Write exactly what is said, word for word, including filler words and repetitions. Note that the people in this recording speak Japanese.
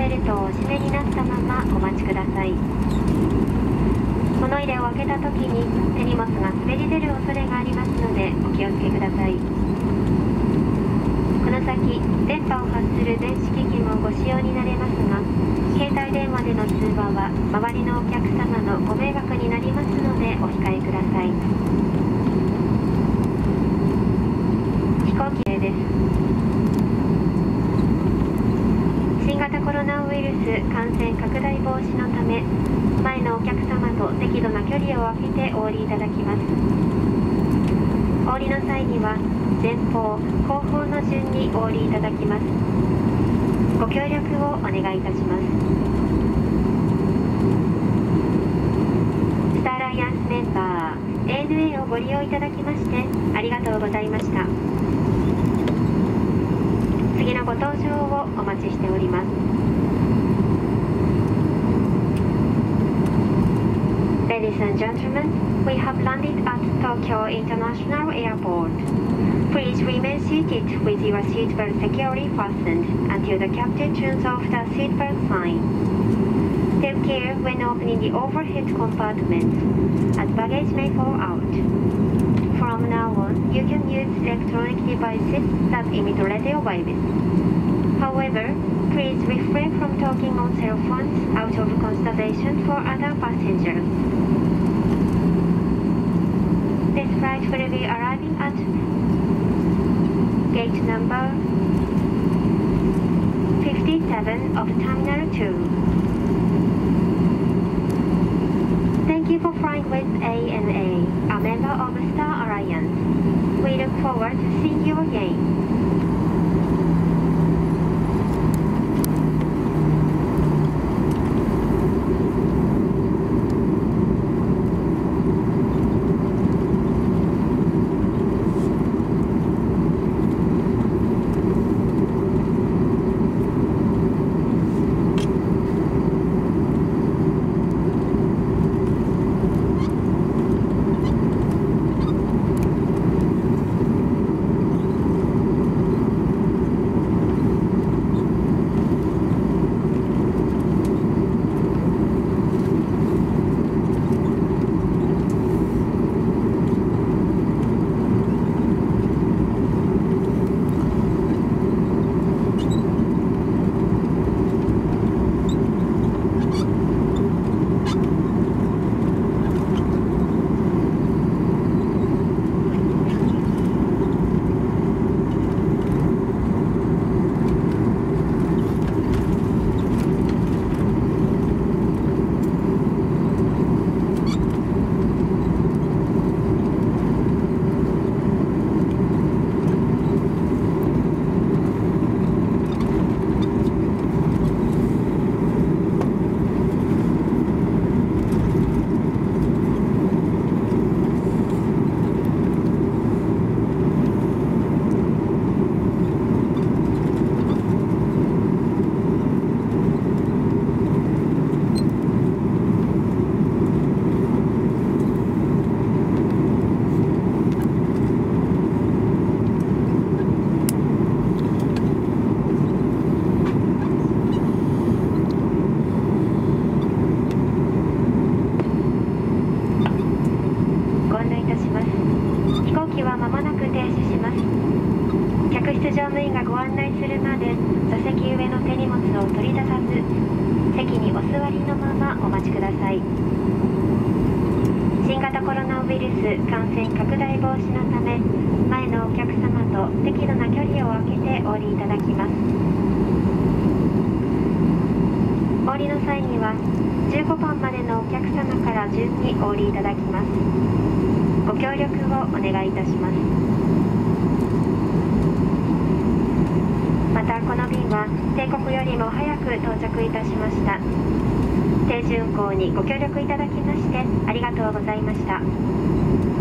ベルトをお締めになったままお待ちください。物入れを開けた時に手荷物が滑り出る恐れがありますのでお気をつけください。この先、電波を発する電子機器もご使用になれますが、携帯電話での通話は周りのお客様のご迷惑になりますのでお控えください。飛行機です。新型コロナウイルス感染拡大防止のため、前のお客様と適度な距離を空けてお降りいただきます。お降りの際には前方後方の順にお降りいただきます。ご協力をお願いいたします。スターアライアンスメンバー エーエヌエー をご利用いただきましてありがとうございました。次のご搭乗をお待ちしております。Ladies and gentlemen, we have landed at Tokyo International Airport. Please remain seated with your seatbelt securely fastened until the captain turns off the seatbelt sign. Take care when opening the overhead compartments, as baggage may fall out. From now on, you can use electronic devices that emit radio waves. However, please refrain from talking on cell phones out of consideration for other passengers. This flight will be arriving at gate number fifty-seven of Terminal two. Thank you for flying with A N A, a member of Star Alliance. We look forward to seeing you again. ご協力いただきましてありがとうございました。